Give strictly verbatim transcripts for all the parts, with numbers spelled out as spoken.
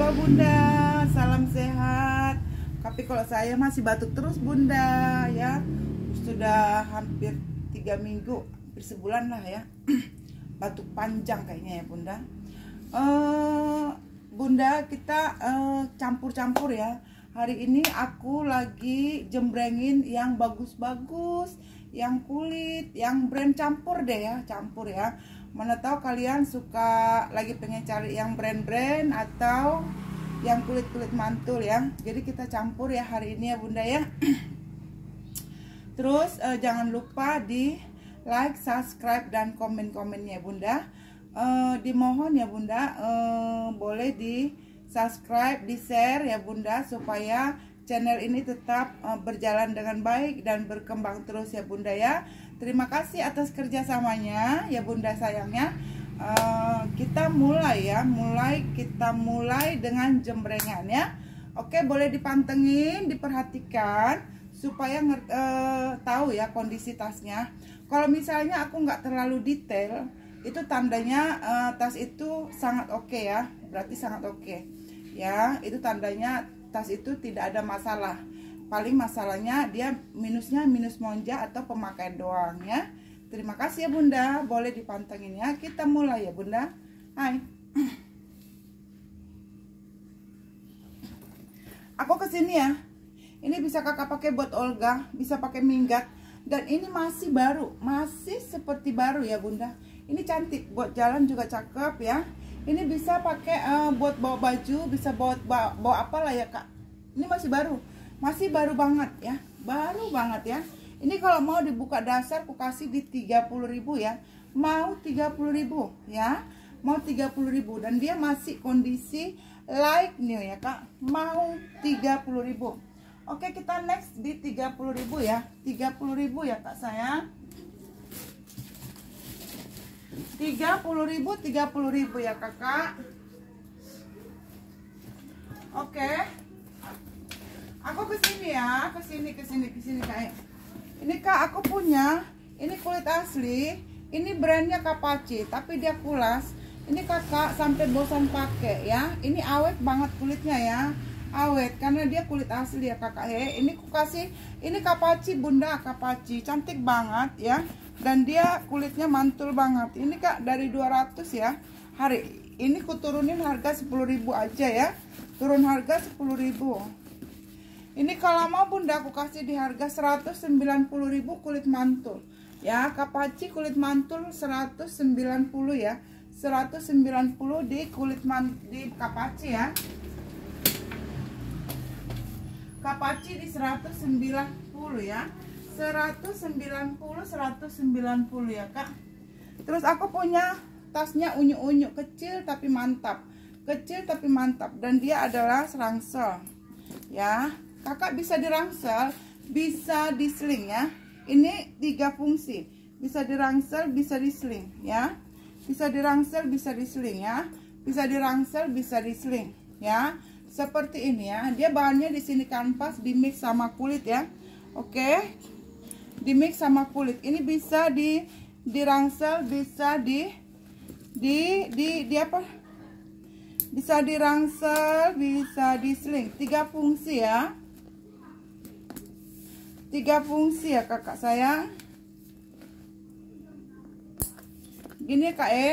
Halo Bunda, salam sehat. Tapi kalau saya masih batuk terus Bunda ya. Sudah hampir tiga minggu, hampir sebulan lah ya. Batuk panjang kayaknya ya Bunda. uh, Bunda kita campur-campur uh, ya. Hari ini aku lagi jembrengin yang bagus-bagus, yang kulit, yang brand campur deh ya, campur ya. Mana tahu kalian suka lagi pengen cari yang brand-brand atau yang kulit-kulit mantul ya. Jadi kita campur ya hari ini ya Bunda ya. Terus eh, jangan lupa di like, subscribe dan komen-komennya Bunda. Eh, dimohon ya Bunda, eh, boleh di subscribe, di share ya Bunda, supaya channel ini tetap uh, berjalan dengan baik dan berkembang terus ya Bunda ya. Terima kasih atas kerjasamanya ya Bunda sayangnya. uh, Kita mulai ya, mulai kita mulai dengan jembrengan ya. Oke, boleh dipantengin, diperhatikan supaya uh, tahu ya kondisi tasnya. Kalau misalnya aku nggak terlalu detail, itu tandanya uh, tas itu sangat oke okay ya, berarti sangat oke okay. Ya, itu tandanya tas itu tidak ada masalah. Paling masalahnya dia minusnya minus monja atau pemakaian doang ya. Terima kasih ya Bunda, boleh dipantengin ya. Kita mulai ya Bunda. Hai. Aku kesini ya. Ini bisa kakak pakai buat Olga, bisa pakai minggat. Dan ini masih baru, masih seperti baru ya Bunda. Ini cantik, buat jalan juga cakep ya. Ini bisa pakai uh, buat bawa baju, bisa buat bawa, bawa apa lah ya Kak. Ini masih baru, masih baru banget ya, baru banget ya. Ini kalau mau dibuka dasar aku kasih di tiga puluh ribu ya. Mau tiga puluh ribu ya, mau tiga puluh ribu. Dan dia masih kondisi like new ya Kak. Mau tiga puluh ribu. Oke, kita next di tiga puluh ribu ya. tiga puluh ribu ya Kak sayang. tiga puluh ribu, tiga puluh ribu ya kakak. Oke. Aku kesini ya, kesini, kesini, kesini kayak. Ini Kak, aku punya. Ini kulit asli. Ini brandnya Kapaci, tapi dia kulas. Ini kakak sampai bosan pakai ya. Ini awet banget kulitnya ya. Awet karena dia kulit asli ya kakak. He, ini aku kasih. Ini Kapaci Bunda, Kapaci. Cantik banget ya. Dan dia kulitnya mantul banget. Ini Kak dari dua ratus ya. Hari ini ku turunin harga sepuluh ribu aja ya. Turun harga sepuluh ribu. Ini kalau mau Bunda aku kasih di harga seratus sembilan puluh ribu kulit mantul. Ya, Kapaci kulit mantul seratus sembilan puluh ya. seratus sembilan puluh di kulit mantul di Kapaci ya. Kapaci di seratus sembilan puluh ya. seratus sembilan puluh, seratus sembilan puluh ya Kak. Terus aku punya tasnya unyu-unyu, kecil tapi mantap. Kecil tapi mantap. Dan dia adalah rangsel ya. Kakak bisa dirangsel, bisa disling ya. Ini tiga fungsi. Bisa dirangsel, bisa disling ya. Bisa dirangsel, bisa disling ya. Bisa dirangsel, bisa disling ya. Seperti ini ya. Dia bahannya di sini kanvas, di mix sama kulit ya. Oke. Di mix sama kulit. Ini bisa di dirangsel, bisa di di di di apa? Bisa dirangsel, bisa di sling. Tiga fungsi ya. Tiga fungsi ya kakak sayang. Gini Kak E.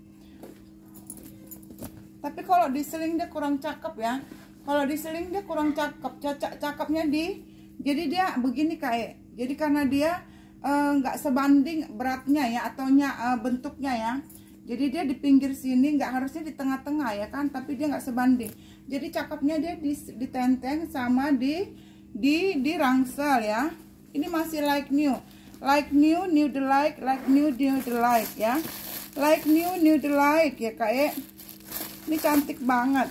Tapi kalau di sling dia kurang cakep ya. Kalau di sling dia kurang cakep. Cacak cakepnya di. Jadi dia begini Kak E. Jadi karena dia nggak uh, sebanding beratnya ya, atau uh, bentuknya ya. Jadi dia di pinggir sini, nggak harusnya di tengah-tengah ya kan, tapi dia nggak sebanding. Jadi cakepnya dia di, ditenteng sama di di di rangsel ya. Ini masih like new, like new, new the like, like new, new the like ya. Like new, new the like ya Kak E. Ini cantik banget.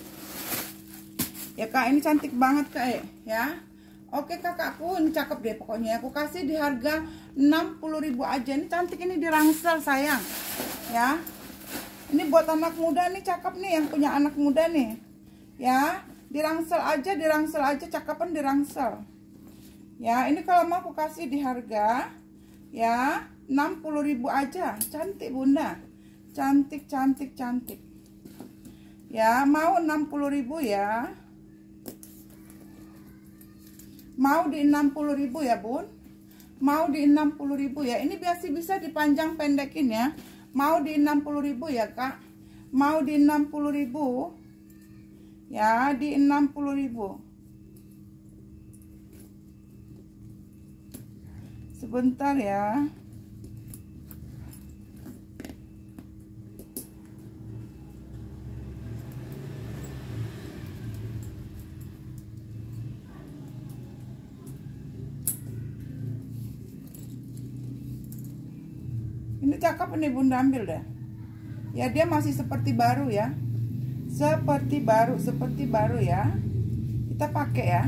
Ya Kak, ini cantik banget Kak E ya. Oke kakakku, ini cakep deh pokoknya. Aku kasih di harga enam puluh ribu aja. Ini cantik, ini dirangsel sayang. Ya. Ini buat anak muda nih, cakep nih yang punya anak muda nih. Ya, dirangsel aja, dirangsel aja, cakepan dirangsel. Ya, ini kalau mau aku kasih di harga ya enam puluh ribu aja. Cantik Bunda. Cantik, cantik, cantik. Ya, mau enam puluh ribu ya. Mau di enam puluh ribu ya, Bun. Mau di enam puluh ribu ya. Ini biasa bisa dipanjang pendekin ya. Mau di enam puluh ribu ya, Kak. Mau di enam puluh ribu. Ya, di enam puluh ribu. Sebentar ya. Ini cakep nih, Bunda ambil deh. Ya, dia masih seperti baru ya. Seperti baru, seperti baru ya. Kita pakai ya.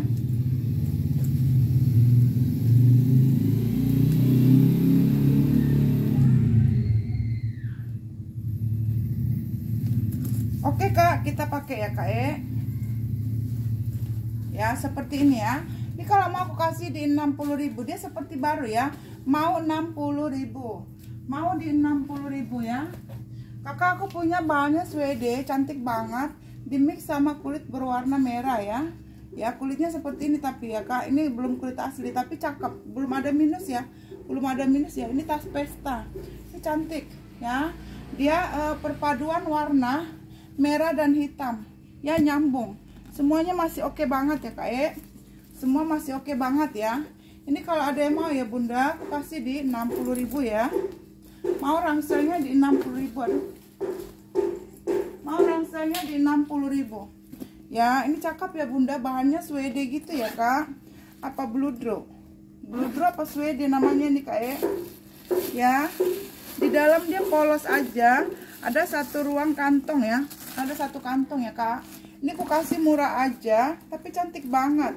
Oke, Kak, kita pakai ya, Kak. E. Ya, seperti ini ya. Ini kalau mau aku kasih di enam puluh ribu, dia seperti baru ya. Mau enam puluh ribu. Mau di enam puluh ribu ya. Kakak, aku punya bahannya Swede, cantik banget, di mix sama kulit berwarna merah ya. Ya, kulitnya seperti ini tapi ya, Kak, ini belum kulit asli tapi cakep, belum ada minus ya. Belum ada minus ya. Ini tas pesta. Ini cantik ya. Dia uh, perpaduan warna merah dan hitam. Ya, nyambung. Semuanya masih oke banget ya, Kak. E. Semua masih oke banget ya. Ini kalau ada yang mau ya, Bunda, aku kasih di enam puluh ribu ya. Mau rangselnya di enam puluh ribu. Aduh. Mau rangselnya di enam puluh ribu. Ya, ini cakep ya, Bunda. Bahannya Swede gitu ya, Kak. Apa Bludro? Bludro apa Swede namanya nih, Kak. E. Ya. Di dalam dia polos aja. Ada satu ruang kantong ya. Ada satu kantong ya, Kak. Ini aku kasih murah aja, tapi cantik banget.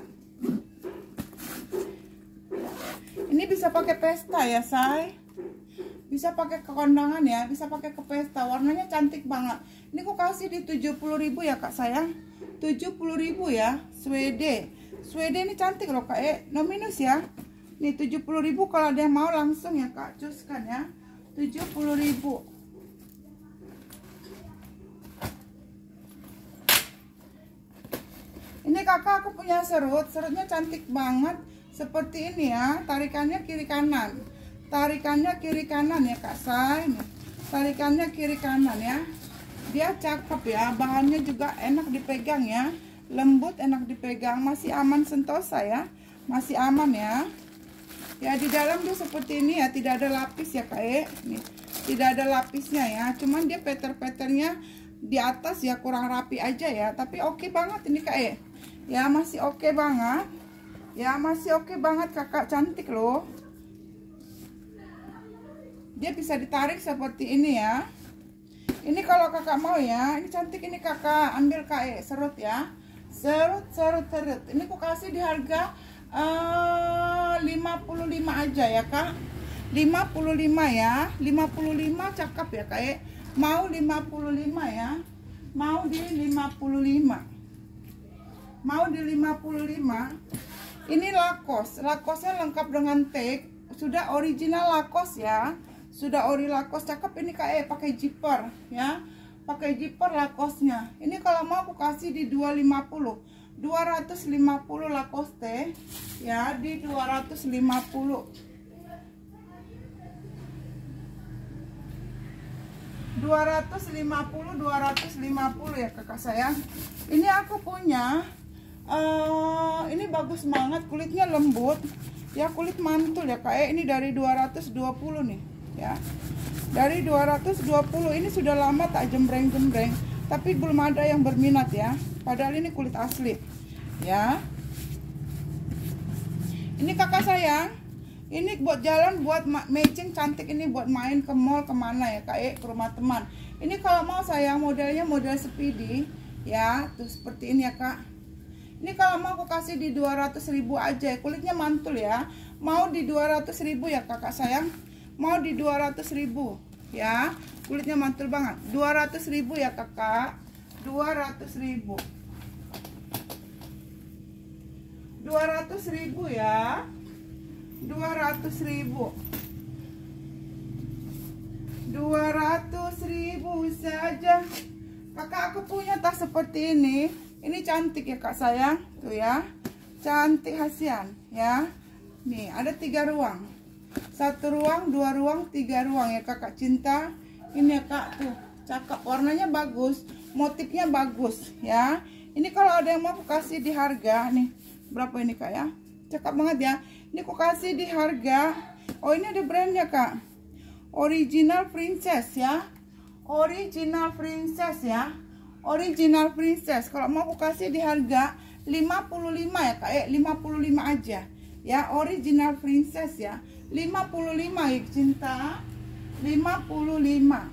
Ini bisa pakai pesta ya, say. Bisa pakai ke kondangan ya, bisa pakai ke pesta. Warnanya cantik banget. Ini aku kasih di tujuh puluh ribu ya, Kak sayang. tujuh puluh ribu ya, Swede. Swede ini cantik loh, Kak. Eh, no minus ya. Nih tujuh puluh ribu, kalau ada yang mau langsung ya, Kak, cuskan ya. tujuh puluh ribu. Ini Kakak, aku punya serut. Serutnya cantik banget. Seperti ini ya, tarikannya kiri kanan. Tarikannya kiri kanan ya, Kak Say. Tarikannya kiri kanan ya. Dia cakep ya, bahannya juga enak dipegang ya. Lembut, enak dipegang, masih aman sentosa ya. Masih aman ya. Ya, di dalam dia seperti ini ya, tidak ada lapis ya, Kak. E. Nih, tidak ada lapisnya ya. Cuman dia peter-peternya di atas ya kurang rapi aja ya, tapi oke banget ini, Kak. E. Ya, masih oke banget. Ya, masih oke banget, Kakak, cantik loh. Dia bisa ditarik seperti ini ya. Ini kalau Kakak mau ya, ini cantik ini, Kakak. Ambil, Kak. E, serut ya. Serut, serut, serut. Ini aku kasih di harga uh, lima puluh lima aja ya, Kak. lima puluh lima ya. lima puluh lima cakep ya, Kak. E. Mau lima puluh lima ya. Mau di lima puluh lima. Mau di lima puluh lima. Ini Lacoste. Lacoste-nya lengkap dengan tag. Sudah original Lacoste ya. Sudah ori Lacoste, cakep ini, Kak. E, pakai zipper ya. Pakai zipper Lacoste-nya. Ini kalau mau aku kasih di dua ratus lima puluh. dua ratus lima puluh Lacoste ya, di dua ratus lima puluh. dua ratus lima puluh, dua ratus lima puluh ya, Kakak sayang. Ini aku punya uh, ini bagus banget, kulitnya lembut ya, kulit mantul ya, Kak. E, ini dari dua ratus dua puluh nih ya, dari dua ratus dua puluh. Ini sudah lama tak jembreng-jembreng, tapi belum ada yang berminat ya, padahal ini kulit asli ya. Ini Kakak sayang, ini buat jalan, buat matching cantik, ini buat main ke mall kemana ya, Kak. E, ke rumah teman. Ini kalau mau sayang, modelnya model speedy ya, tuh seperti ini ya, Kak. Ini kalau mau aku kasih di dua ratus ribu aja, kulitnya mantul ya. Mau di dua ratus ribu ya, Kakak sayang. Mau di dua ratus ribu ya, kulitnya mantul banget. Dua ratus ribu ya, Kakak. Dua ratus ribu. Dua ratus ribu ya. Dua ratus ribu. Dua ratus ribu saja, kakak aku punya tas seperti ini. Ini cantik ya kak sayang, tuh ya, cantik hasian ya. Nih ada tiga ruang, satu ruang, dua ruang, tiga ruang ya kakak cinta. Ini ya kak, tuh cakep, warnanya bagus, motifnya bagus ya. Ini kalau ada yang mau aku kasih di harga nih, berapa ini kak ya, cakep banget ya. Ini aku kasih di harga, oh ini ada brandnya kak, Original Princess ya, Original Princess ya, Original Princess. Kalau mau aku kasih di harga lima puluh lima ya kak, eh lima puluh lima aja ya, Original Princess ya, lima puluh lima ya cinta, lima puluh lima,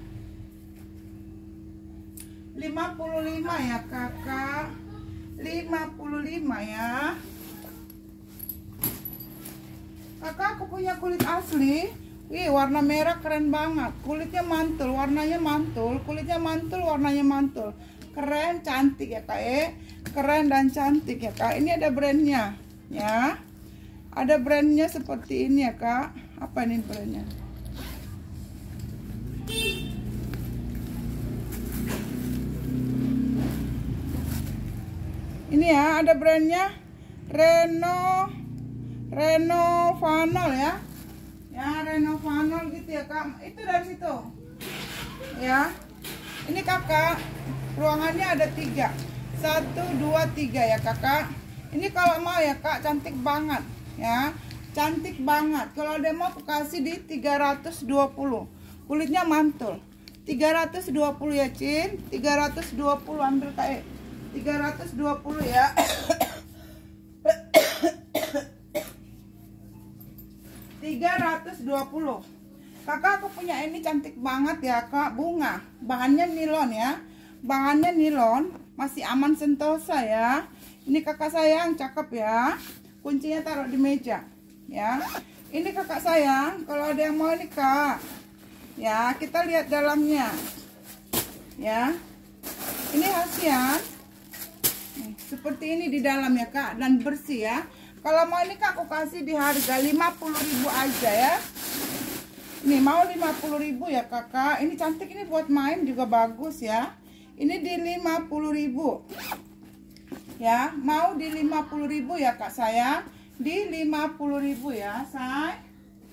lima puluh lima ya kakak, lima puluh lima ya kakak. Aku punya kulit asli. Wih, warna merah keren banget, kulitnya mantul, warnanya mantul, kulitnya mantul, warnanya mantul, keren, cantik ya kak, eh keren dan cantik ya kak. Ini ada brandnya ya, ada brandnya seperti ini ya kak. Apa ini brandnya? Ini ya, ada brandnya Reno, Renovanol ya. Ya, Renovanol gitu ya kak, itu dari situ ya. Ini kakak, ruangannya ada tiga, satu dua tiga ya kakak. Ini kalau mau ya kak, cantik banget ya, cantik banget. Kalau ada mau aku kasih di tiga ratus dua puluh, kulitnya mantul, tiga ratus dua puluh ya Cin, tiga ratus dua puluh, ambil kak, tiga ratus dua puluh ya. tiga ratus dua puluh. Kakak aku punya ini cantik banget ya kak, bunga, bahannya nilon ya, bahannya nilon, masih aman sentosa ya. Ini kakak sayang, cakep ya, kuncinya taruh di meja ya. Ini kakak sayang, kalau ada yang mau ini kak ya, kita lihat dalamnya ya. Ini hasian seperti ini di dalam ya kak, dan bersih ya. Kalau mau ini kak, aku kasih di harga lima puluh ribu aja ya. Ini mau lima puluh ribu ya kakak. Ini cantik, ini buat main juga bagus ya. Ini di lima puluh ribu ya, mau di lima puluh ribu ya kak sayang, di lima puluh ribu ya say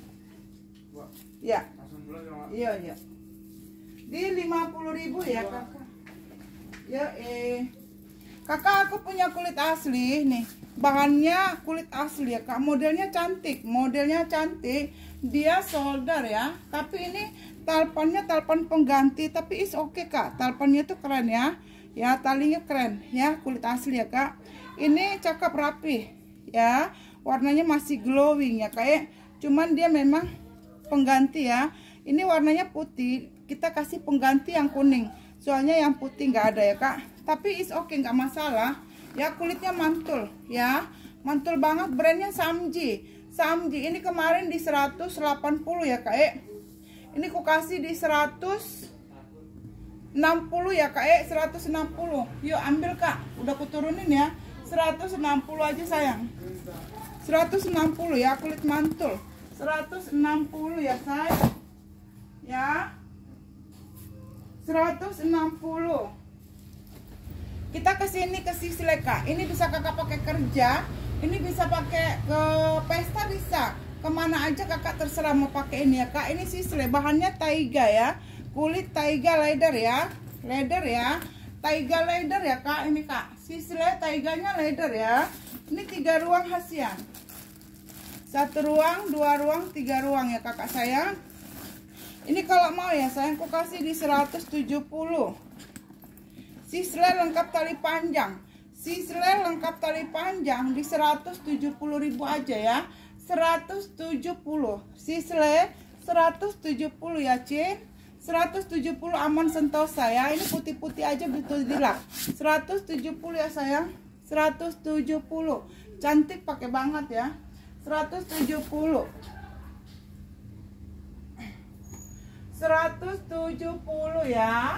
ya. Iya iya, di lima puluh ribu ya kakak ya. Eh kakak aku punya kulit asli nih, bahannya kulit asli ya kak, modelnya cantik, modelnya cantik, dia solder ya, tapi ini talpannya talpan pengganti, tapi is oke okay, kak, talpannya tuh keren ya, ya talinya keren ya, kulit asli ya kak. Ini cakep rapi ya, warnanya masih glowing ya kayak, cuman dia memang pengganti ya. Ini warnanya putih, kita kasih pengganti yang kuning, soalnya yang putih nggak ada ya kak, tapi is oke okay, nggak masalah ya. Kulitnya mantul ya, mantul banget, brandnya Samji, Samji. Ini kemarin di seratus delapan puluh ya kak, eh ini aku kasih di seratus enam puluh ya kak, eh seratus enam puluh. Yuk ambil kak, udah aku turunin ya, seratus enam puluh aja sayang, seratus enam puluh ya, kulit mantul, seratus enam puluh ya sayang ya, seratus enam puluh. Kita kesini ke sisle kak, ini bisa kakak pakai kerja, ini bisa pakai ke pesta, bisa kemana aja kakak terserah mau pakai ini ya kak. Ini sisle, bahannya taiga ya, kulit taiga leather ya, leather ya, taiga leather ya kak. Ini kak, sisle taiganya leather ya. Ini tiga ruang hasian, satu ruang, dua ruang, tiga ruang ya kakak sayang. Ini kalau mau ya sayang, aku kasih di seratus tujuh puluh. Sisle lengkap tali panjang, sisle lengkap tali panjang di seratus tujuh puluh ribu aja ya, seratus tujuh puluh. Sisle seratus tujuh puluh ya Cin, seratus tujuh puluh aman sentosa ya. Ini putih-putih aja betul dilak, seratus tujuh puluh ya sayang, seratus tujuh puluh. Cantik pakai banget ya, seratus tujuh puluh, seratus tujuh puluh ya.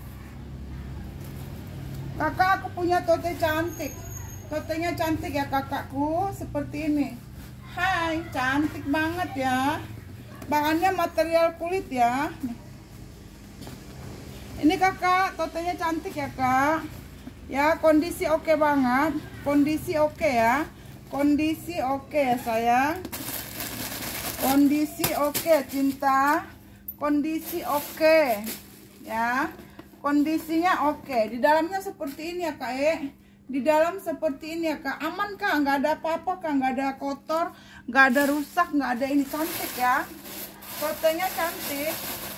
Kakak aku punya tote cantik, totenya cantik ya kakakku, seperti ini. Hai, cantik banget ya, bahannya material kulit ya. Ini kakak, totenya cantik ya kak. Ya, kondisi oke banget. Kondisi oke ya. Kondisi oke ya sayang. Kondisi oke cinta. Kondisi oke ya. Kondisinya oke. Di dalamnya seperti ini ya kak e. Di dalam seperti ini ya kak. Aman kak, nggak ada apa-apa kak, nggak ada kotor, nggak ada rusak, nggak ada ini. Cantik ya. Fotonya cantik.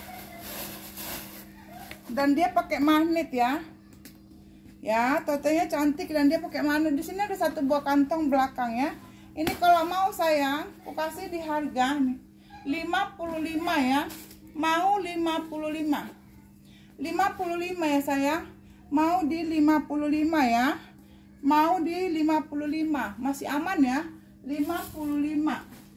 Dan dia pakai magnet ya. Ya, totonya cantik dan dia pakai magnet. Di sini ada satu buah kantong belakang ya. Ini kalau mau sayang, aku kasih di harga nih lima puluh lima ya. Mau lima puluh lima. lima puluh lima ya sayang. Mau di lima puluh lima ya. Mau di lima puluh lima. Masih aman ya. lima puluh lima.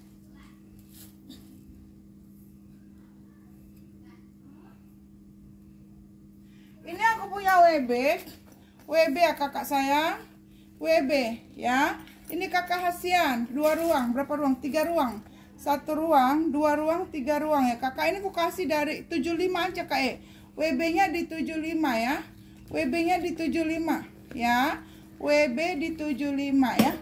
Ini aku punya W B. W B ya kakak sayang. W B ya. Ini kakak Hasian. Dua ruang. Berapa ruang? Tiga ruang. Satu ruang, dua ruang, tiga ruang ya. Kakak ini aku kasih dari tujuh puluh lima aja kak e. W B nya di tujuh puluh lima ya. W B nya di tujuh puluh lima ya. W B di tujuh puluh lima ya.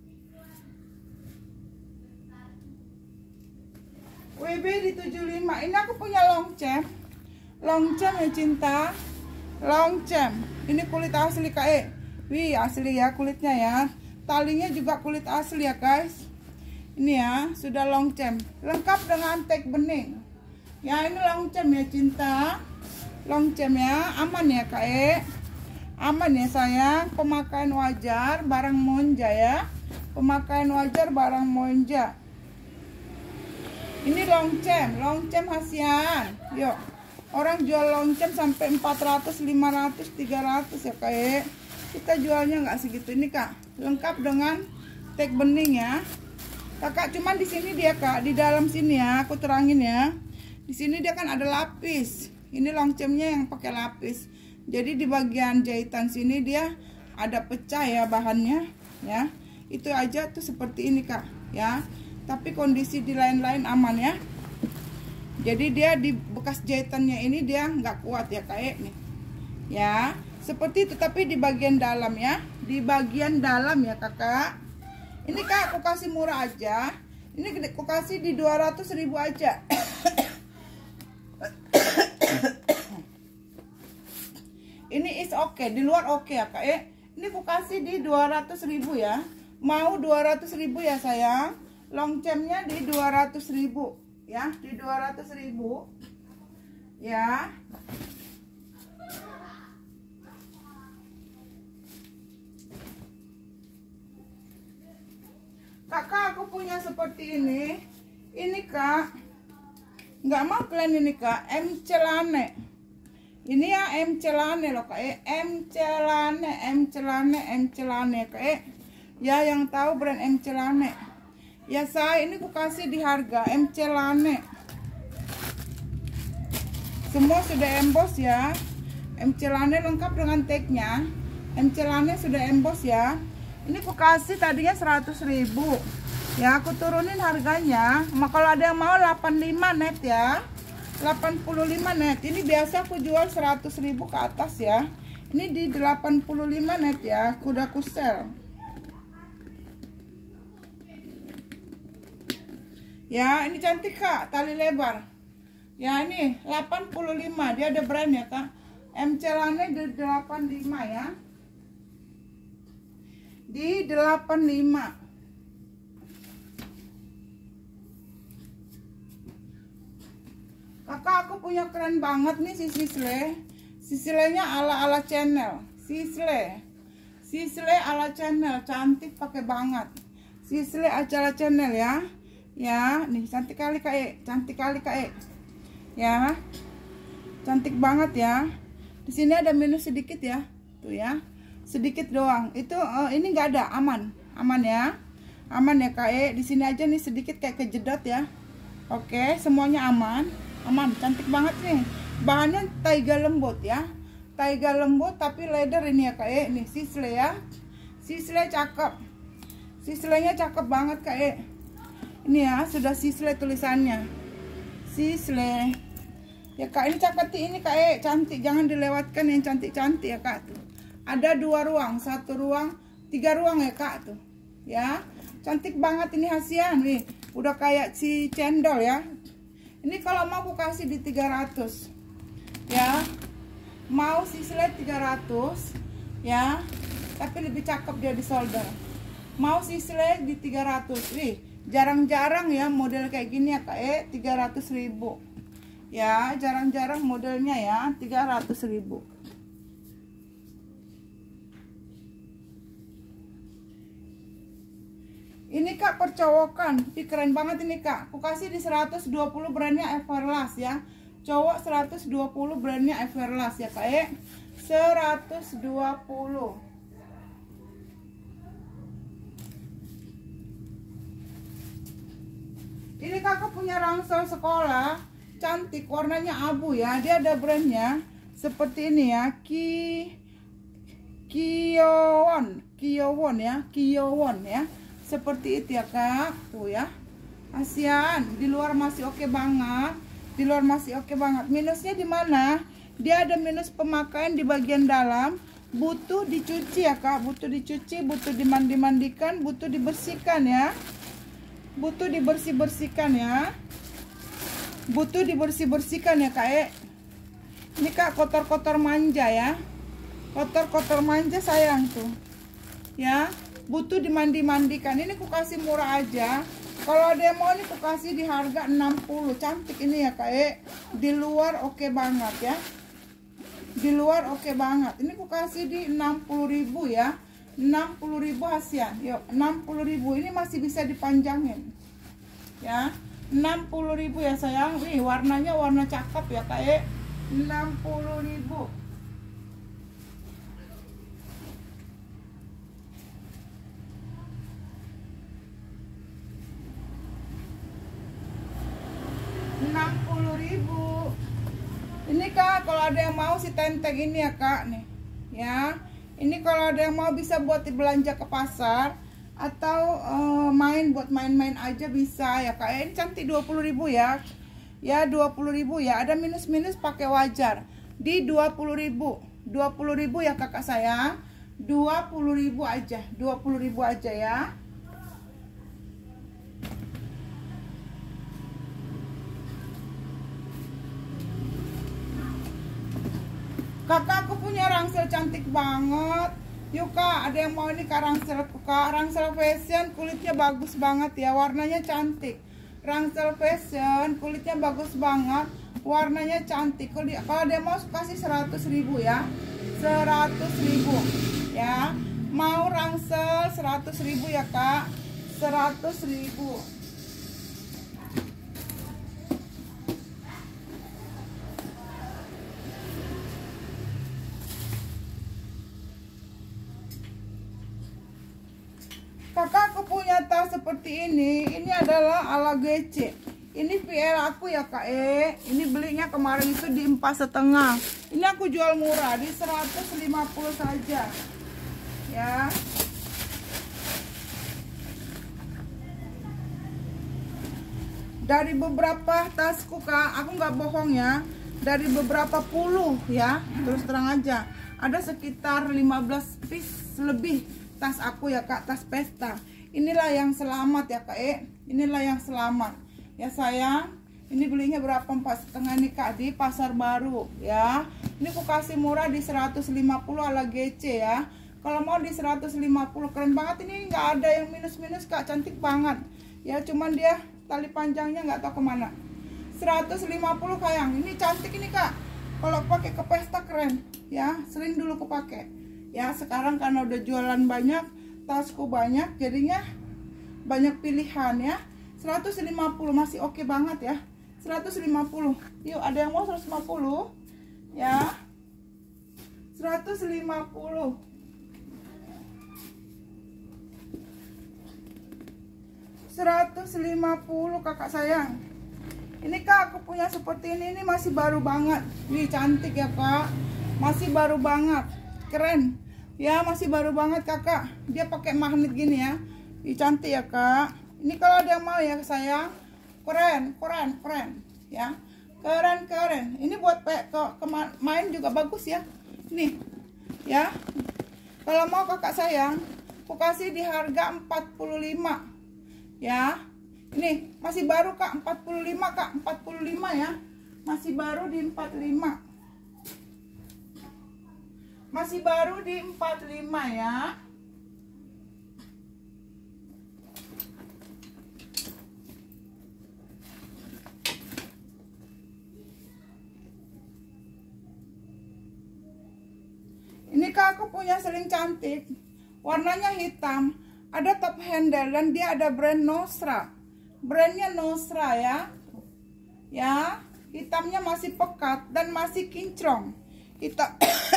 W B di tujuh puluh lima. Ini aku punya longcem. Longcem ya cinta. Longcem. Ini kulit asli kak e. Wih asli ya kulitnya ya. Talinya juga kulit asli ya guys. Ini ya sudah longcem. Lengkap dengan tag bening. Ya ini longcem ya cinta. Longcem ya. Aman ya kak e. Aman ya sayang. Pemakaian wajar barang monja ya. Pemakaian wajar barang monja. Ini longcem. Longcem Hasian. Yuk. Orang jual longcem sampai empat ratus, lima ratus, tiga ratus ya kak e. Kita jualnya nggak segitu. Ini kak. Lengkap dengan tag bening ya. Kakak cuman di sini dia kak. Di dalam sini ya. Aku terangin ya. Di sini dia kan ada lapis. Ini longcemnya yang pakai lapis. Jadi di bagian jahitan sini dia ada pecah ya bahannya ya. Itu aja tuh seperti ini kak ya. Tapi kondisi di lain-lain aman ya. Jadi dia di bekas jahitannya ini dia nggak kuat ya kak nih. Ya, seperti itu tapi di bagian dalam ya. Di bagian dalam ya kakak. Ini kak aku kasih murah aja. Ini aku kasih di dua ratus ribu aja. Ini is oke, okay. Di luar oke okay ya kak eh. Ini aku kasih di dua ratus ribu ya. Mau dua ratus ribu ya sayang. Longcemnya di dua ratus ribu ya. Di dua ratus ribu ya. Kakak aku punya seperti ini. Ini kak. Nggak mau kalian ini kak. M celane. Ini ya M celane loh kak eh. M celane, M celane, M celane kak eh. Ya yang tahu brand M celane. Ya saya ini aku kasih di harga M celane. Semua sudah emboss ya. M celane lengkap dengan tagnya. M celane sudah emboss ya. Ini aku kasih tadinya seratus ribu. Ya aku turunin harganya. Nah, kalau ada yang mau delapan puluh lima net ya. delapan puluh lima net. Ini biasa aku jual seratus ribu ke atas ya. Ini di delapan puluh lima net ya. Udah aku sell. Ya, ini cantik kak, tali lebar. Ya, ini delapan puluh lima. Dia ada brand ya kak. M celane di delapan puluh lima ya. Di delapan puluh lima. Kakak aku punya keren banget nih si sisle. Sislenya ala-ala channel. Sisle. Sisle ala channel, cantik pakai banget. Sisle ala channel ya. Ya, nih cantik kali kak E. Cantik kali kak E. Ya. Cantik banget ya. Di sini ada minus sedikit ya. Tuh ya. Sedikit doang. Itu uh, ini enggak ada, aman. Aman ya. Aman ya kak E. Di sini aja nih sedikit kayak kejedot ya. Oke, semuanya aman. Aman, cantik banget nih. Bahannya taiga lembut ya. Taiga lembut tapi leather ini ya kak E. Nih sisle ya. Sisle cakep. Sislenya cakep banget kak E. Ini ya, sudah sisle tulisannya. Sisle. Ya kak, ini caketi ini kak, eh cantik, jangan dilewatkan yang cantik-cantik ya kak tuh. Ada dua ruang, satu ruang, tiga ruang ya kak tuh. Ya, cantik banget ini hasian nih. Udah kayak si cendol ya. Ini kalau mau aku kasih di tiga ratus. Ya. Mau si slide tiga ratus ya. Tapi lebih cakep dia di solder. Mau si slide di tiga ratus. Wih, jarang-jarang ya model kayak gini ya kak, eh tiga ratus ribu. Ya, jarang-jarang modelnya ya, tiga ratus ribu. Ini kak percowokan, ih keren banget ini kak. Aku kasih di seratus dua puluh, brandnya Everlast ya. Cowok seratus dua puluh, brandnya Everlast ya kak, eh seratus dua puluh. Ini kakak punya rangsel sekolah, cantik, warnanya abu ya. Dia ada brandnya seperti ini ya, Ki Kiyowon, Kiyowon ya, Kiyowon ya. Seperti itu ya kak, tuh ya. Asian, di luar masih oke banget, di luar masih oke banget. Minusnya di mana? Dia ada minus pemakaian di bagian dalam, butuh dicuci ya kak, butuh dicuci, butuh dimandi-mandikan, butuh dibersihkan ya, butuh dibersih-bersihkan ya, butuh dibersih-bersihkan ya kak. Eh. Ini kak kotor-kotor manja ya, kotor-kotor manja sayang tuh, ya. Butuh dimandi-mandikan. Ini aku kasih murah aja. Kalau ada yang mau ini aku kasih di harga enam puluh. Cantik ini ya kak, eh. Di luar oke banget ya. Di luar oke banget. Ini aku kasih di enam puluh ribu ya. enam puluh ribu hasian. Yuk, enam puluh ribu. Ini masih bisa dipanjangin. Ya. enam puluh ribu ya sayang. Wih, warnanya warna cakep ya kak, eh. enam puluh ribu. enam puluh ribu. Ini kak, kalau ada yang mau si tenteng ini ya kak nih ya. Ini kalau ada yang mau bisa buat belanja ke pasar atau uh, main buat main-main aja bisa ya kak. Ini cantik, dua puluh ribu ya. Ya dua puluh ribu ya. Ada minus-minus pakai wajar di dua puluh ribu. dua puluh ribu ya kakak sayang. dua puluh ribu aja. dua puluh ribu aja ya. Kakak, aku punya rangsel cantik banget. Yuk kak, ada yang mau ini kak rangsel kak, rangsel fashion, kulitnya bagus banget ya, warnanya cantik. Rangsel fashion, kulitnya bagus banget, warnanya cantik. Kalau ada yang mau kasih seratus ribu ya, seratus ribu ya. Mau rangsel seratus ribu ya kak, seratus ribu. Kakak, aku punya tas seperti ini. Ini adalah ala G C. Ini V L aku ya kak, eh. Ini belinya kemarin itu di empat setengah. Ini aku jual murah di seratus lima puluh saja. Ya. Dari beberapa tasku kak, aku nggak bohong ya. Dari beberapa puluh ya, terus terang aja. Ada sekitar lima belas piece lebih tas aku ya kak, tas pesta. Inilah yang selamat ya kak, eh. Inilah yang selamat ya sayang. Ini belinya berapa? Empat setengah nih kak, di pasar baru ya. Ini aku kasih murah di seratus lima puluh ala G C ya. Kalau mau di seratus lima puluh, keren banget. Ini nggak ada yang minus-minus kak, cantik banget ya. Cuman dia tali panjangnya nggak tahu kemana. Seratus lima puluh sayang. Ini cantik ini kak. Kalau pakai ke pesta keren ya. Sering dulu aku pakai. Ya sekarang karena udah jualan banyak, tasku banyak, jadinya banyak pilihan ya. Seratus lima puluh masih oke banget ya. Seratus lima puluh. Yuk, ada yang mau seratus lima puluh ya. Seratus lima puluh. Seratus lima puluh kakak sayang. Ini kak, aku punya seperti ini. Ini masih baru banget. Wih, cantik ya kak. Masih baru banget. Keren ya, masih baru banget kakak. Dia pakai magnet gini ya. Ih, cantik ya kak. Ini kalau ada yang mau ya sayang, keren keren keren ya. Keren-keren. Ini buat pe ke, ke main juga bagus ya. Nih. Ya. Kalau mau kakak sayang, aku kasih di harga empat puluh lima. Ya. Ini masih baru Kak, empat puluh lima Kak, empat puluh lima ya. Masih baru di empat puluh lima. Masih baru di empat puluh lima ya. Ini Kak, aku punya seling cantik, warnanya hitam, ada top handle dan dia ada brand Nosra, brandnya Nosra ya, ya, hitamnya masih pekat dan masih kinclong, hitam.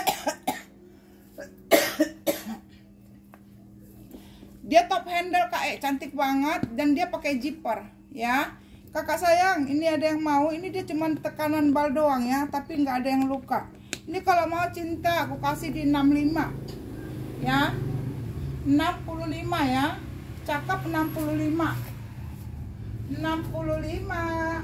Dia top handle Kak, eh, cantik banget dan dia pakai zipper ya. Kakak sayang, ini ada yang mau, ini dia cuman tekanan bal doang ya, tapi nggak ada yang luka. Ini kalau mau cinta aku kasih di enam puluh lima ya, enam puluh lima ya, cakep. Enam puluh lima enam puluh lima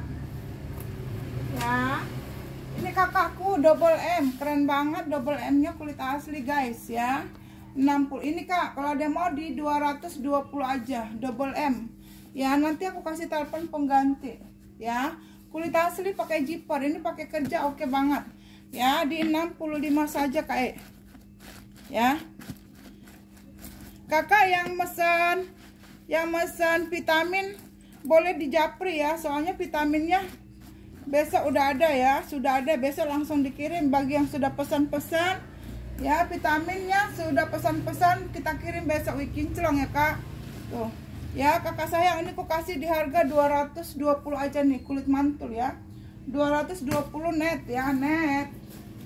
ya. Ini kakakku double M, keren banget, double M nya kulit asli guys ya. enam puluh ini Kak, kalau ada mau di dua ratus dua puluh aja, double M ya. Nanti aku kasih telepon pengganti ya. Kulit asli pakai zipper, ini pakai kerja oke banget ya, di enam puluh lima saja Kak e. Ya. Kakak yang mesen yang mesen vitamin boleh di japri ya, soalnya vitaminnya besok udah ada ya, sudah ada, besok langsung dikirim. Bagi yang sudah pesan-pesan ya, vitaminnya sudah pesan-pesan kita kirim besok. Kinclong ya Kak. Tuh. Ya, kakak sayang, ini aku kasih di harga dua ratus dua puluh aja nih, kulit mantul ya. dua ratus dua puluh net ya, net.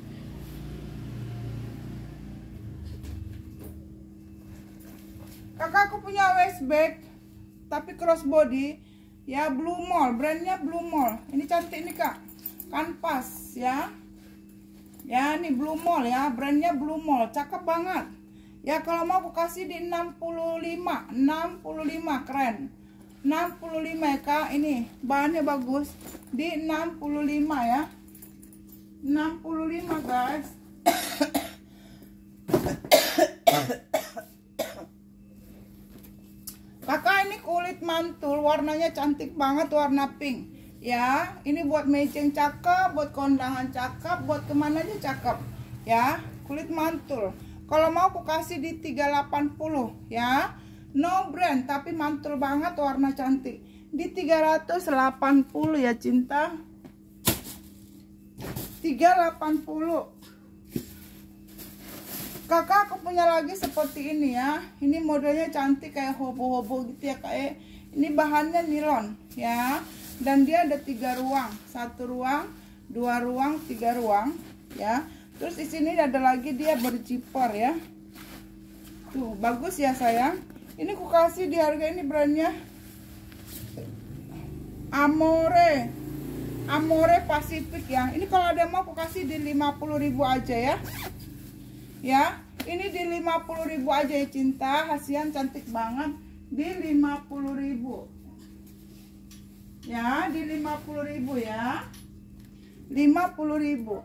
Kakak aku punya waist bag tapi crossbody ya, Blue Mall, brandnya Blue Mall. Ini cantik nih Kak, kanvas ya. Ya, ini Blue Mall ya, brandnya Blue Mall, cakep banget. Ya, kalau mau aku kasih di enam puluh lima, enam puluh lima, keren. enam puluh lima ya Kak, ini bahannya bagus, di enam puluh lima ya. enam puluh lima guys. Kakak ini kulit mantul, warnanya cantik banget, warna pink ya. Ini buat matching cakep, buat kondangan cakep, buat kemana aja cakep ya. Kulit mantul. Kalau mau aku kasih di tiga ratus delapan puluh ya. No brand tapi mantul banget, warna cantik. Di tiga ratus delapan puluh ya cinta. tiga ratus delapan puluh. Kakak aku punya lagi seperti ini ya. Ini modelnya cantik kayak hobo-hobo gitu ya Kak e. Ini bahannya nilon ya. Dan dia ada tiga ruang, satu ruang, dua ruang, tiga ruang ya. Terus di sini ada lagi dia berzipper ya. Tuh bagus ya sayang. Ini aku kasih di harga, ini brandnya Amore, Amore Pacific ya. Ini kalau ada mau aku kasih di lima puluh ribu aja ya. Ya, ini di lima puluh ribu aja ya cinta. Hasian cantik banget di lima puluh ribu. Ya, di lima puluh ribu ya. lima puluh ribu.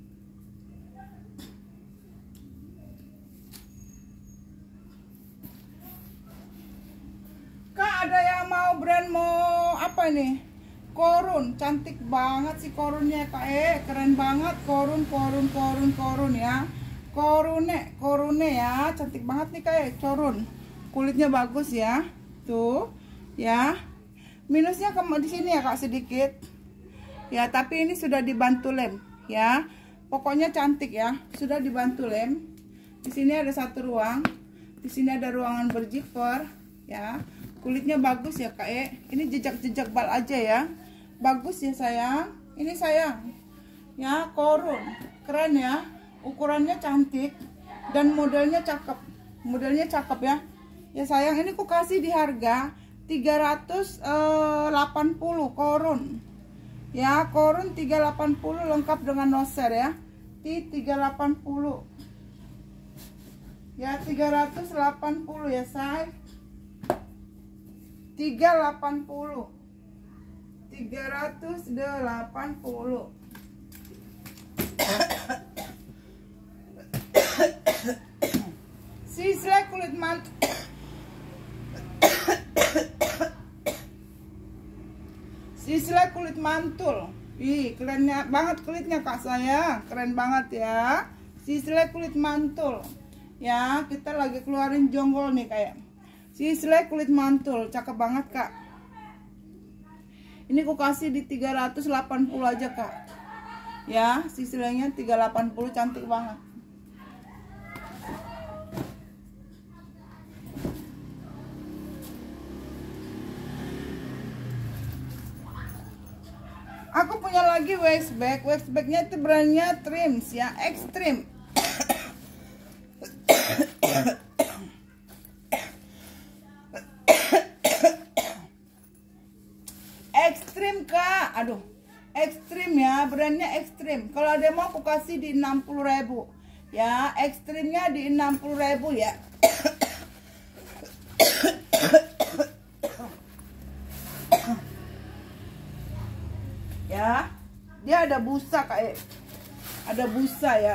Kak, ada yang mau brand, mau apa nih? Korun, cantik banget sih korunnya Kak eh, keren banget. Korun, korun, korun, korun ya. Korune, korune ya, cantik banget nih kayak corun. Kulitnya bagus ya. Tuh, ya. Minusnya di sini ya Kak sedikit. Ya, tapi ini sudah dibantu lem ya. Pokoknya cantik ya, sudah dibantu lem. Di sini ada satu ruang. Di sini ada ruangan berzipper ya. Kulitnya bagus ya Kak e. Ini jejak-jejak bal aja ya. Bagus ya sayang. Ini sayang. Ya, korun. Keren ya. Ukurannya cantik dan modelnya cakep, modelnya cakep ya. Ya sayang, ini aku kasih di harga tiga ratus delapan puluh korun ya. Korun tiga ratus delapan puluh lengkap dengan noser ya, di tiga ratus delapan puluh ya. Tiga ratus delapan puluh ya say, tiga ratus delapan puluh, tiga ratus delapan puluh. Sislek kulit mantul. Sislek kulit mantul. Ih, kerennya banget kulitnya Kak saya. Keren banget ya. Sislek kulit mantul. Ya, kita lagi keluarin jonggol nih kayak. Sislek kulit mantul, cakep banget Kak. Ini aku kasih di tiga ratus delapan puluh aja Kak. Ya, sisleknya tiga ratus delapan puluh, cantik banget. Aku punya lagi waist bag. Waist bagnya itu brandnya Trims ya, Extreme. Extreme Kak, aduh, Extreme ya, brandnya Extreme. Kalau ada mau aku kasih di enam puluh ribu ya, Extreme-nya di enam puluh ribu ya. Ya, dia ada busa kayak, ada busa ya,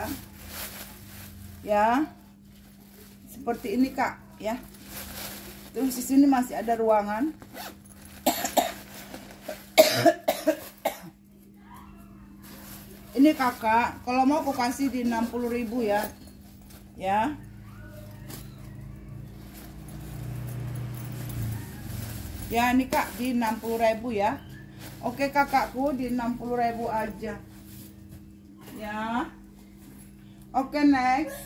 ya, seperti ini Kak ya. Terus di sini masih ada ruangan. Ini kakak, kalau mau aku kasih di enam puluh ribu ya, ya. Ya ini Kak di enam puluh ribu ya. Oke kakakku, di enam puluh ribu aja. Ya. Oke, next.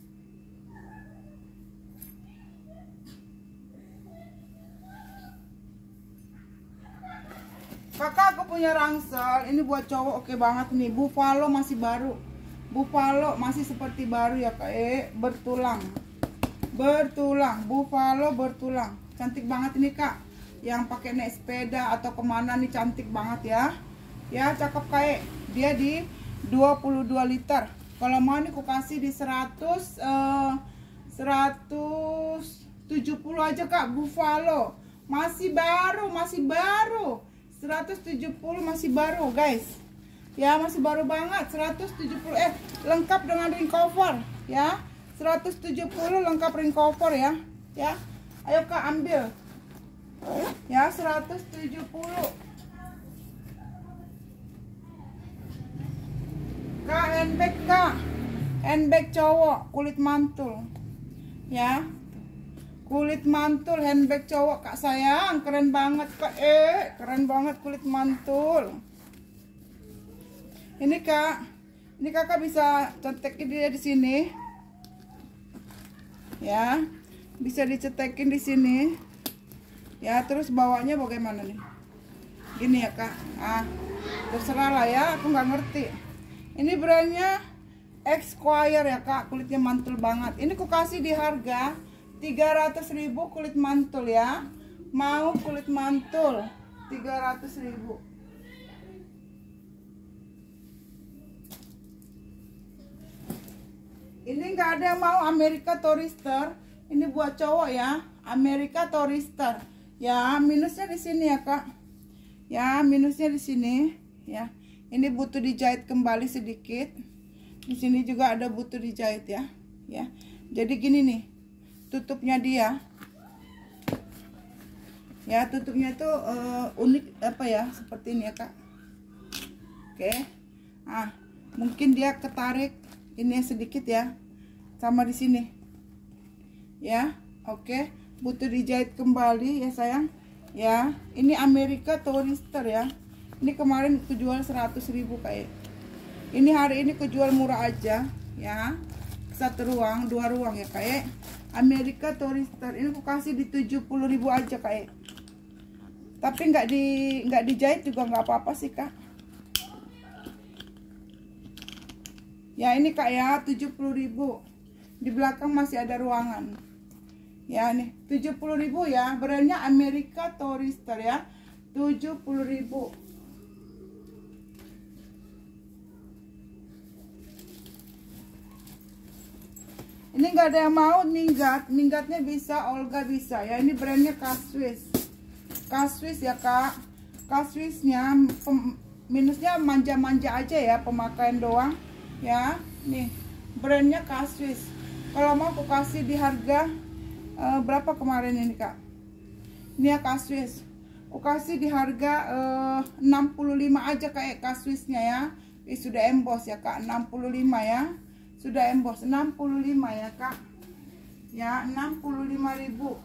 Kakak, aku punya rangsel. Ini buat cowok, oke banget nih. Buffalo masih baru. Buffalo masih seperti baru ya Kak. Eh, bertulang. Bertulang. Buffalo bertulang. Cantik banget ini Kak. Yang pakai naik sepeda atau kemana nih, cantik banget ya. Ya, cakep kayak. Dia di dua puluh dua liter. Kalau mau nih aku kasih di seratus, uh, seratus tujuh puluh aja Kak. Buffalo masih baru, masih baru. seratus tujuh puluh masih baru guys. Ya, masih baru banget. Seratus tujuh puluh eh lengkap dengan ring cover ya. Seratus tujuh puluh lengkap ring cover ya. Ya. Ayo Kak ambil. Ya, seratus tujuh puluh. Kak, handbag Kak. Handbag cowok, kulit mantul. Ya. Kulit mantul handbag cowok Kak sayang, keren banget Kak. Eh, keren banget kulit mantul. Ini Kak. Ini Kakak bisa cetekin dia di sini. Ya. Bisa dicetekin di sini. Ya, terus bawanya bagaimana nih? Gini ya Kak. Ah, terserah lah ya, aku nggak ngerti. Ini brandnya Esquire ya Kak, kulitnya mantul banget. Ini aku kasih di harga tiga ratus ribu kulit mantul ya. Mau kulit mantul tiga ratus ribu. Ini nggak ada yang mau Amerika Tourister. Ini buat cowok ya, Amerika Tourister. Ya, minusnya di sini ya Kak. Ya, minusnya di sini ya. Ini butuh dijahit kembali sedikit. Di sini juga ada butuh dijahit ya. Ya. Jadi gini nih. Tutupnya dia. Ya, tutupnya itu uh, unik apa ya? Seperti ini ya Kak. Oke. Ah, mungkin dia ketarik ini sedikit ya. Sama di sini. Ya, oke. Butuh dijahit kembali ya sayang ya. Ini Amerika Tourister ya. Ini kemarin kejual seratus ribu kayak. Ini hari ini kejual murah aja ya. Satu ruang, dua ruang ya kayak. Amerika Tourister ini aku kasih di tujuh puluh ribu aja kayak. Tapi nggak di nggak dijahit juga nggak apa-apa sih Kak. Ya ini Kak ya, tujuh puluh ribu. Di belakang masih ada ruangan. Ya nih, tujuh puluh ribu ya. Brandnya Amerika Tourister ya. tujuh puluh ribu. Ini nggak ada yang mau minggat. Minggatnya bisa, Olga bisa ya. Ini brandnya Kaswis. Kaswis ya Kak. Kaswisnya minusnya manja-manja aja ya, pemakaian doang ya. Nih brandnya Kaswis. Kalau mau aku kasih di harga uh, berapa kemarin ini kak? Ini ya Kaswis, aku kasih di harga uh, enam puluh lima aja kayak Kaswisnya ya. Ini sudah emboss ya kak, enam puluh lima ya, sudah emboss enam puluh lima ya kak ya, enam puluh lima ribu.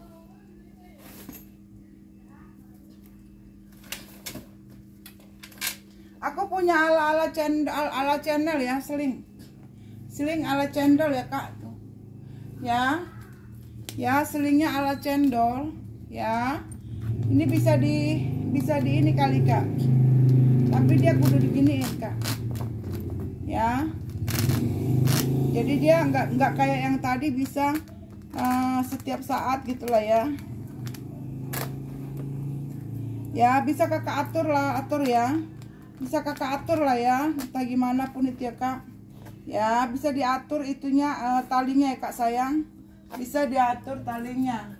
Aku punya ala-ala cendol, ala channel ya, seling seling ala cendol ya kak tuh ya, ya selingnya ala cendol ya. Ini bisa di bisa di ini kali kak, tapi dia kudu diginiin kak ya. Jadi dia nggak nggak kayak yang tadi bisa uh, setiap saat gitulah ya. Ya bisa kakak atur lah, atur ya, bisa kakak atur lah ya, entah gimana pun itu ya kak ya. Bisa diatur itunya uh, talinya ya kak sayang, bisa diatur talinya.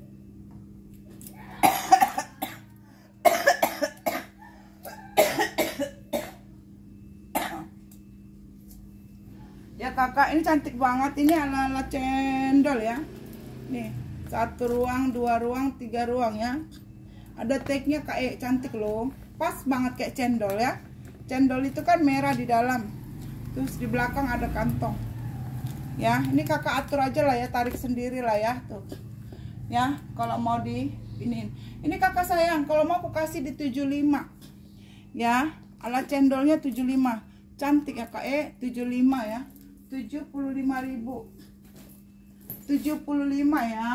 Ya kakak, ini cantik banget, ini ala-ala cendol ya. Nih satu ruang, dua ruang, tiga ruang ya. Ada tagnya kayak cantik loh, pas banget kayak cendol ya. Cendol itu kan merah di dalam, terus di belakang ada kantong ya. Ini kakak atur aja lah ya, tarik sendiri lah ya tuh ya. Kalau mau di ini ini kakak sayang, kalau mau aku kasih di tujuh puluh lima ya. Ala cendolnya tujuh puluh lima, cantik ya kak eh, tujuh puluh lima ya, tujuh puluh lima ribu, tujuh puluh lima ya.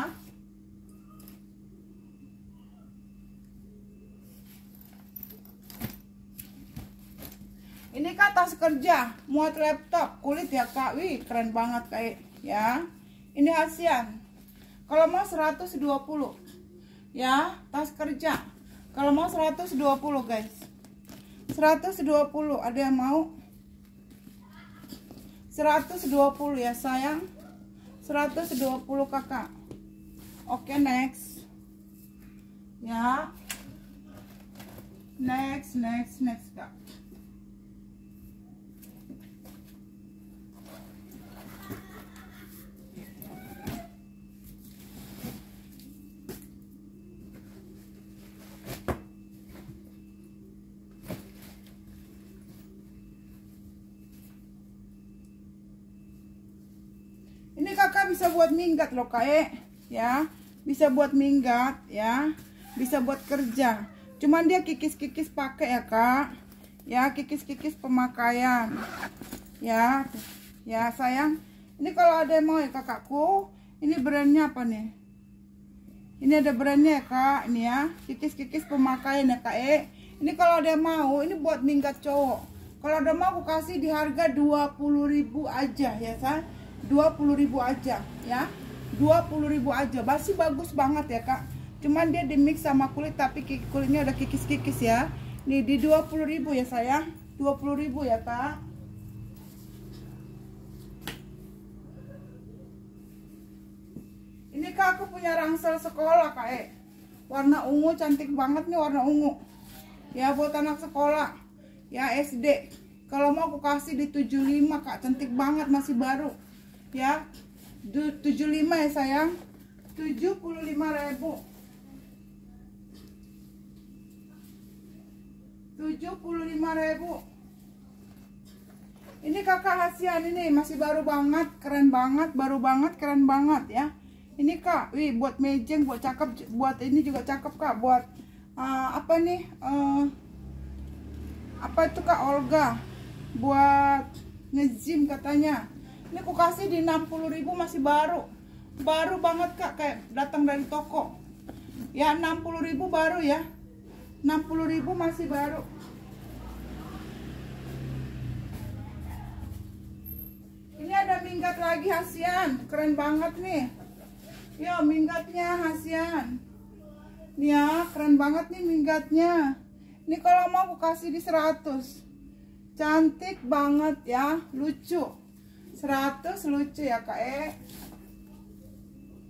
Ini kak tas kerja, muat laptop, kulit ya kak, wih keren banget kayak ya. Ini ASEAN, kalau mau seratus dua puluh ya, tas kerja. Kalau mau seratus dua puluh guys, seratus dua puluh, ada yang mau? seratus dua puluh ya sayang, seratus dua puluh kakak. Oke next ya, next next next kak. Ini kakak bisa buat minggat loh kak ya, bisa buat minggat ya, bisa buat kerja. Cuman dia kikis-kikis pakai ya kak ya, kikis-kikis pemakaian ya. Ya sayang, ini kalau ada yang mau ya kakakku, ini brandnya apa nih? Ini ada brandnya ya kak, ini ya, kikis-kikis pemakaian ya kak eh. Ini kalau ada yang mau, ini buat minggat cowok. Kalau ada mau aku kasih di harga dua puluh ribu aja ya sayang, dua puluh ribu aja ya, dua puluh ribu aja. Masih bagus banget ya kak, cuman dia di mix sama kulit, tapi kulitnya udah kikis-kikis ya. Nih di dua puluh ribu ya sayang, dua puluh ribu ya kak. Ini kak aku punya ransel sekolah kak eh, warna ungu, cantik banget nih warna ungu ya, buat anak sekolah ya S D. Kalau mau aku kasih di tujuh puluh lima kak, cantik banget, masih baru ya, tujuh puluh lima ya sayang, tujuh puluh lima ribu, tujuh puluh lima ribu. Ini kakak ASEAN, ini masih baru banget, keren banget, baru banget, keren banget ya. Ini kak, wih buat mejeng, buat cakep, buat ini juga cakep kak, buat uh, apa nih uh, apa itu kak Olga, buat nge-gym katanya. Ini aku kasih di enam puluh ribu, masih baru, baru banget kak, kayak datang dari toko ya. Enam puluh ribu baru ya, enam puluh ribu masih baru. Ini ada minggat lagi ASEAN, keren banget nih. Yo minggatnya ASEAN nih ya, keren banget nih minggatnya. Ini kalau mau aku kasih di seratus, cantik banget ya, lucu. Seratus lucu ya kak eh,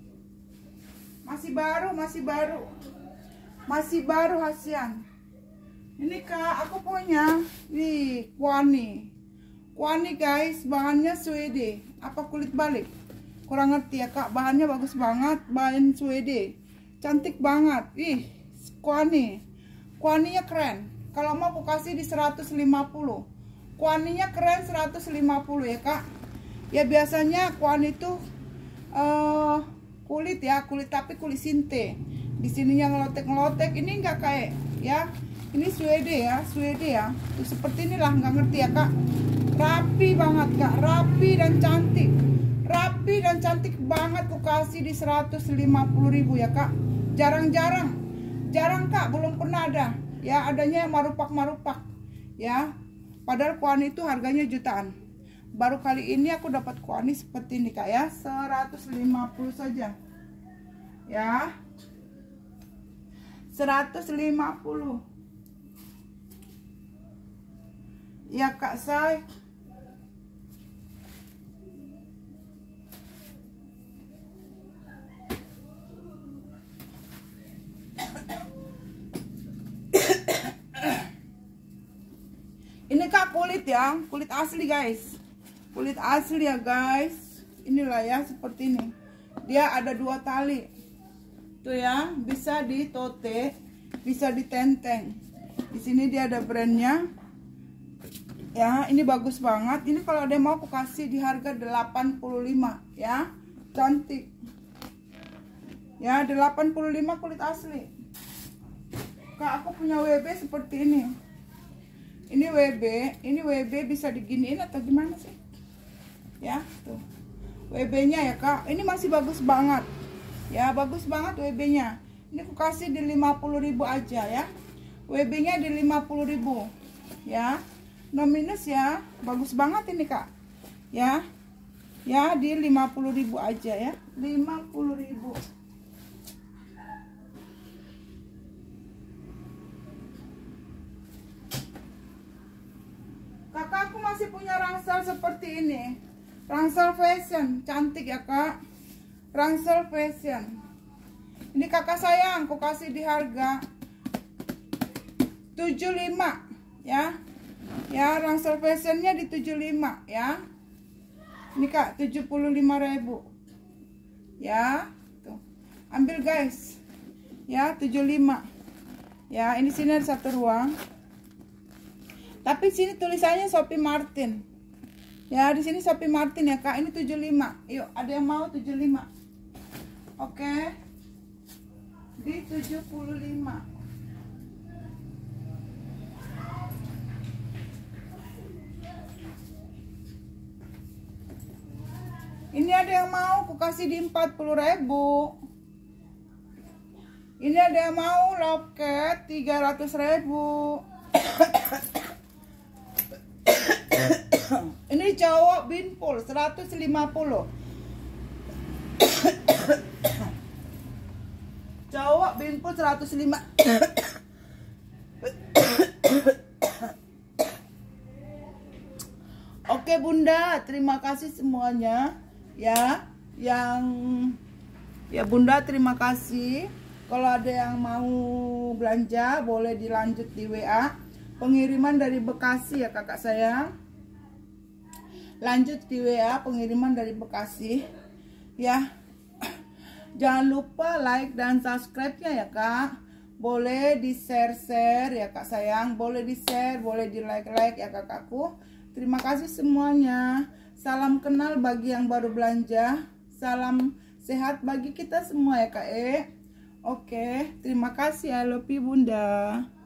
masih baru, masih baru, masih baru ASEAN, Ini kak, aku punya nih kuani. Kuani guys, bahannya Swede. Apa kulit balik? Kurang ngerti ya kak, bahannya bagus banget, bahan Swede. Cantik banget. Ih, kuani. Kuaninya keren. Kalau mau aku kasih di seratus lima puluh. Kuaninya keren seratus lima puluh ya kak. Ya biasanya kuani itu uh, kulit ya, kulit tapi kulit sinte. Di sininya ngelotek-ngelotek, ini enggak kayak ya. Ini Swede ya, Swede ya. Tuh seperti inilah, nggak ngerti ya kak. Rapi banget kak, rapi dan cantik. Rapi dan cantik banget, aku kasih di seratus lima puluh ribu ya kak. Jarang-jarang, jarang kak, belum pernah ada. Ya adanya yang marupak-marupak ya. Padahal kuani itu harganya jutaan. Baru kali ini aku dapat kuani seperti ini kak ya, seratus lima puluh saja. Ya. seratus lima puluh. Ya kak say. Ini kak kulit ya, kulit asli guys. Kulit asli ya guys. Inilah ya seperti ini. Dia ada dua tali. Tuh ya, bisa ditote, bisa ditenteng. Di sini dia ada brandnya. Ya, ini bagus banget. Ini kalau ada yang mau aku kasih di harga delapan puluh lima ya. Cantik. Ya, delapan puluh lima kulit asli. Kak, aku punya W B seperti ini. Ini W B, ini W B bisa diginiin atau gimana sih? Ya, tuh. W B-nya ya, Kak. Ini masih bagus banget. Ya, bagus banget W B-nya. Ini aku kasih di lima puluh ribu aja ya. W B-nya di lima puluh ribu. Ya. No minus ya, bagus banget ini kak ya. Ya di lima puluh ribu aja ya, lima puluh ribu. Kakak aku masih punya rangsel seperti ini, rangsel fashion, cantik ya kak. Rangsel fashion ini kakak sayang, aku kasih di harga tujuh puluh lima ya. Ya, rangsel fashionnya di tujuh puluh lima ya. Ini kak, tujuh puluh lima ribu ya. Tuh. Ambil guys ya, tujuh puluh lima ya. Ini sini ada satu ruang, tapi sini tulisannya Sophie Martin ya. Di sini Sophie Martin ya kak. Ini tujuh puluh lima. Yuk, ada yang mau tujuh puluh lima? Oke, di tujuh puluh lima. Ini ada yang mau aku kasih di empat puluh ribu. Ini ada yang mau loket tiga ratus ribu. Ini cowok binpul seratus lima puluh. Cowok binpul seratus lima. Oke bunda, terima kasih semuanya ya, yang ya bunda terima kasih. Kalau ada yang mau belanja boleh dilanjut di W A. Pengiriman dari Bekasi ya kakak sayang. Lanjut di W A, pengiriman dari Bekasi ya. Jangan lupa like dan subscribe-nya ya kak. Boleh di share-share ya kak sayang. Boleh di share, boleh di like-like ya kakakku. Terima kasih semuanya. Salam kenal bagi yang baru belanja. Salam sehat bagi kita semua ya kak E. Oke, terima kasih. I love you bunda.